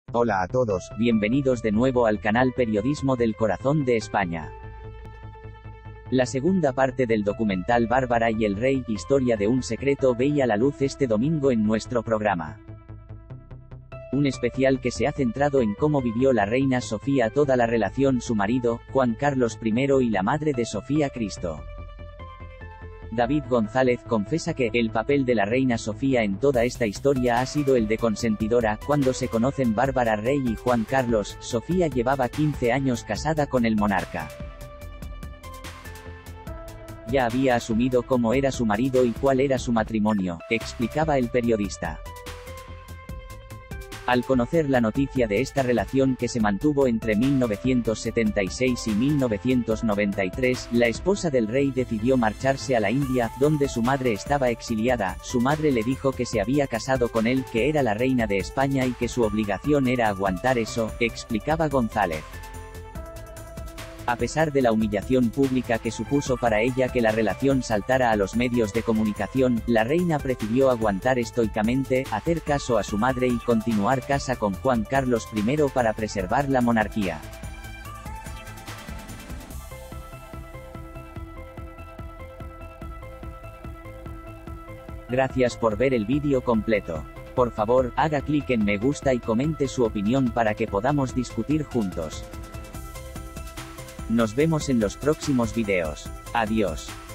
Hola a todos, bienvenidos de nuevo al canal Periodismo del Corazón de España. La segunda parte del documental Bárbara y el Rey, historia de un secreto, veía la luz este domingo en nuestro programa. Un especial que se ha centrado en cómo vivió la reina Sofía toda la relación su marido, Juan Carlos I, y la madre de Sofía, Cristo. David González confesa que el papel de la reina Sofía en toda esta historia ha sido el de consentidora. Cuando se conocen Bárbara Rey y Juan Carlos, Sofía llevaba 15 años casada con el monarca. Ya había asumido cómo era su marido y cuál era su matrimonio, explicaba el periodista. Al conocer la noticia de esta relación que se mantuvo entre 1976 y 1993, la esposa del rey decidió marcharse a la India, donde su madre estaba exiliada. Su madre le dijo que se había casado con él, que era la reina de España y que su obligación era aguantar eso, explicaba González. A pesar de la humillación pública que supuso para ella que la relación saltara a los medios de comunicación, la reina prefirió aguantar estoicamente, hacer caso a su madre y continuar casa con Juan Carlos I para preservar la monarquía. Gracias por ver el vídeo completo. Por favor, haga clic en me gusta y comente su opinión para que podamos discutir juntos. Nos vemos en los próximos videos. Adiós.